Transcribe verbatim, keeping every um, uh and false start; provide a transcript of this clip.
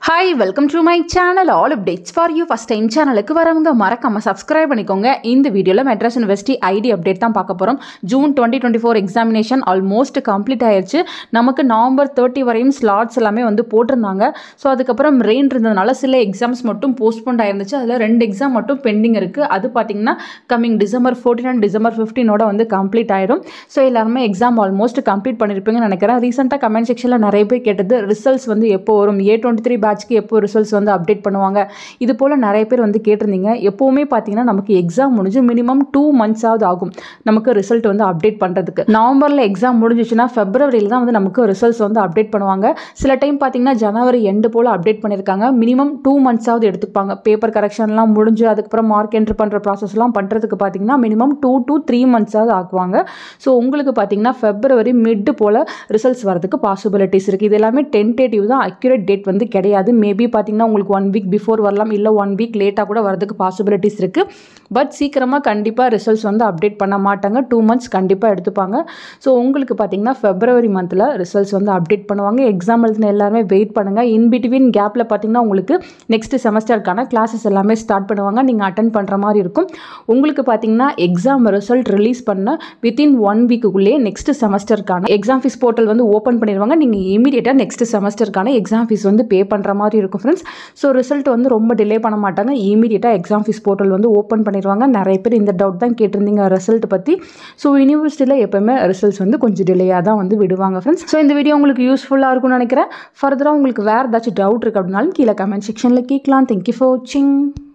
Hi, welcome to my channel. All updates for you. First time சேனலுக்கு வரவங்க மறக்காம subscribe பண்ணிக்கோங்க. இந்த வீடியோல மெட்ராஸ் யுனிவர்சிட்டி ஐடி அப்டேட் தான் பார்க்க போறோம். June twenty twenty-four examination almost complete ஆயிருச்சு. நமக்கு நவம்பர் thirty வரையும் ஸ்லாட்ஸ் எல்லாமே வந்து போட்டிருந்தாங்க. ஸோ அதுக்கப்புறம் ரெயின் இருந்ததுனால சில எக்ஸாம்ஸ் மட்டும் போஸ்ட்போன் ஆயிருந்துச்சு. அதில் ரெண்டு எக்ஸாம் மட்டும் பெண்டிங் இருக்கு. அது பார்த்தீங்கன்னா coming December fourteen and December fifteen ஓட வந்து கம்ப்ளீட் ஆயிடும். ஸோ எல்லாருமே எக்ஸாம் ஆல்மோஸ்ட் கம்ப்ளீட் பண்ணியிருப்பீங்கன்னு நினைக்கிறேன். ரீசெண்டாக கமெண்ட் செக்ஷனில் நிறைய பேர் கேட்டது ரிசல்ட்ஸ் வந்து எப்போ வரும், ஏ டுவெண்ட்டி த்ரீ பேட்ச்க்கு எப்போ ரிசல்ட்ஸ் வந்து அப்டேட் பண்ணுவாங்க, இது போல் நிறைய பேர் வந்து கேட்டிருந்தீங்க. எப்போவுமே பார்த்தீங்கன்னா நமக்கு எக்ஸாம் முடிஞ்சு மினிமம் டூ மந்த்ஸாவது ஆகும் நமக்கு ரிசல்ட் வந்து அப்டேட் பண்ணுறதுக்கு. நவம்பரில் எக்ஸாம் முடிஞ்சிச்சுன்னா ஃபெப்ரவரியில் தான் வந்து நமக்கு ரிசல்ட்ஸ் வந்து அப்டேட் பண்ணுவாங்க. சில டைம் பார்த்தீங்கன்னா ஜனவரி எண்டு போல் அப்டேட் பண்ணியிருக்காங்க. மினிமம் டூ மந்த்ஸாவது எடுத்துப்பாங்க. பேப்பர் கரெக்ஷன்லாம் முடிஞ்சு அதுக்கப்புறம் மார்க் என்ட்ரு பண்ணுற ப்ராசஸ்லாம் பண்ணுறதுக்கு பார்த்தீங்கன்னா மினிமம் டூ டு த்ரீ மந்த்ஸாவது ஆக்குவாங்க. ஸோ உங்களுக்கு பார்த்தீங்கன்னா ஃபெப்ரவரி மிட் போல் ரிசல்ட்ஸ் வரதுக்கு பாசிபிலிட்டிஸ் இருக்குது. இது எல்லாமே டென்டேட்டிவ் தான், அக்யூரேட் டேட் வந்து கிடையாது. மேபி பார்த்தீங்கன்னா உங்களுக்கு ஒன் வீக் பிஃபோர் வரலாம், இல்லை ஒன் வீக் லேட்டாக கூட வரதுக்கு பாசிபிலிட்டிஸ் இருக்குது. பட் சீக்கிரமாக கண்டிப்பாக ரிசல்ட்ஸ் வந்து அப்டேட் பண்ண மாட்டாங்க. டூ மந்த்ஸ் கண்டிப்பாக எடுத்துப்பாங்க. ஸோ உங்களுக்கு பார்த்தீங்கன்னா ஃபெப்ரவரி மந்தில் ரிசல்ட்ஸ் வந்து அப்டேட் பண்ணுவாங்க. எக்ஸாம் எழுதின எல்லாருமே வெயிட் பண்ணுங்கள். இன் பிட்வீன் கேப்பில் பார்த்தீங்கன்னா உங்களுக்கு நெக்ஸ்ட் செமஸ்டருக்கான கிளாஸஸ் எல்லாமே ஸ்டார்ட் பண்ணுவாங்க. நீங்கள் அட்டன் பண்ணுற மாதிரி இருக்கும். உங்களுக்கு பார்த்தீங்கன்னா எக்ஸாம் ரிசல்ட் ரிலீஸ் பண்ண வித்தின் ஒன் வீக்குள்ளே நெக்ஸ்ட் செமஸ்டருக்கான எக்ஸாம் ஃபீஸ் போர்ட்டல் வந்து ஓப்பன் பண்ணிடுவாங்க. நீங்கள் இமீடியட்டாக நெக்ஸ்ட் செமஸ்டருக்கான எக்ஸாம் ஃபீஸ் வந்து பே பண்ணுற மாதிரி இருக்கும் ஃப்ரெண்ட்ஸ். ஸோ ரிசல்ட் வந்து ரொம்ப டிலே பண்ண மாட்டாங்க. இமீடியட்டாக எக்ஸாம் ஃபீஸ் போர்ட்டல் வந்து ஓப்பன் பண்ணிடுவாங்க. நிறைய பேர் இந்த டவுட் தான் கேட்டிருந்தீங்க ரிசல்ட் பற்றி. ஸோ யூனிவர்சிட்டியில் எப்போவுமே ரிசல்ட்ஸ் வந்து கொஞ்சம் டிலேயாக தான் வந்து விடுவாங்க ஃப்ரெண்ட்ஸ். ஸோ இந்த வீடியோ உங்களுக்கு யூஸ்ஃபுல்லாக இருக்கும்னு நினைக்கிறேன். ஃபர்தராக உங்களுக்கு வேறு ஏதாச்சும் டவுட் இருக்குது அப்படின்னாலும் கீழே கமெண்ட் செக்ஷனில் கேட்கலாம். தேங்க்யூ ஃபார் வாட்சிங்.